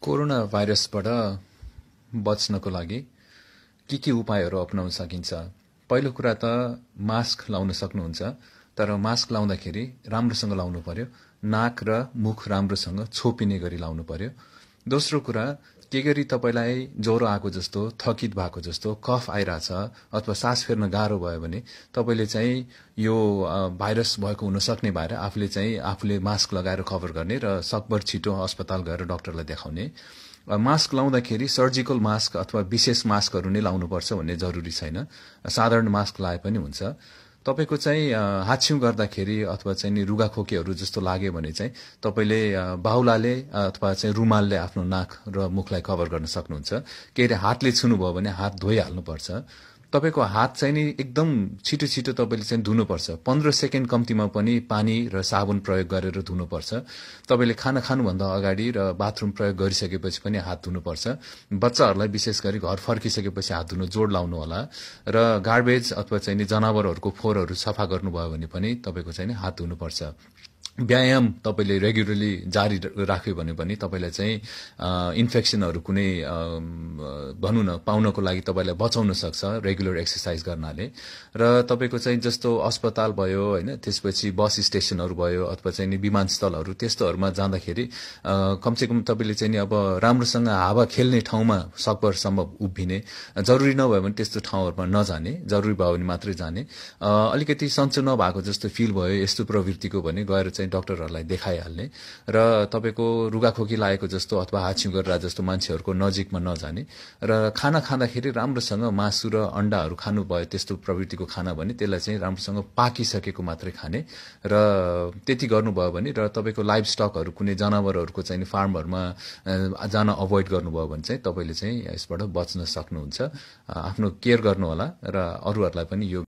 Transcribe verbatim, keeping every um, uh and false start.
Corona भाइरसबाट बच्नको लागि के के उपायहरू अपनाउन सकिन्छ? पहिलो कुरा त मास्क लाउन सक्नुहुन्छ, तर मास्क लाउँदाखेरि राम्रोसँग लाउनु पर्यो। नाक र मुख राम्रोसँग छोपिने गरी लाउनु पर्यो। दोस्रो कुरा, के गरी तपाईलाई ज्वरो आएको जस्तो, थकित भएको जस्तो, कफ आइरहेछ अथवा सास फेर्न गाह्रो भयो भने तपाईले चाहिँ यो भाइरस भएको हुन सक्ने भएर आफूले चाहिँ आफूले मास्क लगाएर कभर गर्ने र सकभर छिटो अस्पताल गएर डाक्टरलाई देखाउने। मास्क लाउँदाखेरि सर्जिकल मास्क अथवा विशेष मास्कहरू नै लाउनुपर्छ भन्ने जरुरी छैन। साधारण मास्क लाए पनि हुन्छ। तपाईको चाहिँ हाच्छिउ गर्दाखेरि अथवा चाहिँ नि रुगाखोकीहरू जस्तो लाग्यो भने चाहिँ तपाईले बाहुलाले अथवा चाहिँ रुमालले आफ्नो नाक र मुखलाई कभर गर्न सक्नुहुन्छ। के रे हातले छुनुभयो भने हात धोइहाल्नुपर्छ। तपाईको हात चाहिँ नि एकदम छिटो छिटो तपाईले चाहिँ धुनुपर्छ। पन्ध्र सेकेन्ड कम्तीमा पनि पानी र साबुन प्रयोग गरेर धुनुपर्छ। तपाईले खाना खानुभन्दा अगाडि र बाथरुम प्रयोग गरिसकेपछि पनि हात धुनुपर्छ। बच्चाहरूलाई विशेष गरी घर फर्किसकेपछि हात धुन जोड लाउनु होला र गार्बेज अथवा चाहिँ नि जनावरहरूको फोहोरहरू सफा गर्नुभयो भने पनि तपाईको चाहिँ नि हात धुनुपर्छ। व्यायाम तपाईले रेगुलरली जारी राख्यो भने पनि तपाईलाई चाहिँ इन्फेक्सनहरू कुनै भनौं न पाउनको लागि तपाईलाई बचाउन सक्छ रेगुलर एक्सरसाइज गर्नाले। र तपाईको चाहिँ जस्तो अस्पताल भयो हैन, त्यसपछि बस स्टेशनहरू भयो अथवा चाहिँ नि विमानस्थलहरू, त्यस्तोहरुमा जाँदाखेरि कमसेकम तपाईले चाहिँ नि अब राम्रोसँग हावा खेल्ने ठाउँमा सकभर सम्भव उभिने, जरुरी नभयो भने त्यस्तो ठाउँहरुमा नजाने, जरुरी भयो भने मात्रै जाने। अलिकति सन्चो नभएको जस्तो फिल भयो यस्तो प्रवृत्तिको भने गएर चाहिँ डाक्टरहरुलाई देखाइहाल्ने र तपाईको रुगाखोकी लागेको जस्तो अथवा हाच्छिउ गरिरहेको जस्तो मान्छेहरुको नजिकमा नजाने र खाना खाँदाखेरि राम्रोसँग मासु र अण्डाहरु खानु भयो त्यस्तो प्रवृत्तिको खाना भने त्यसलाई चाहिँ राम्रोसँग पाकिसकेको मात्रै खाने र त्यति गर्नुभयो भने र तपाईको लाइभ स्टकहरु कुनै जनावरहरुको चाहिँ फार्महरुमा जान अभोइड गर्नुभयो भने चाहिँ तपाईले चाहिँ यसबाट बच्न सक्नुहुन्छ। आफ्नो केयर गर्नु होला र अरूहरुलाई पनि यो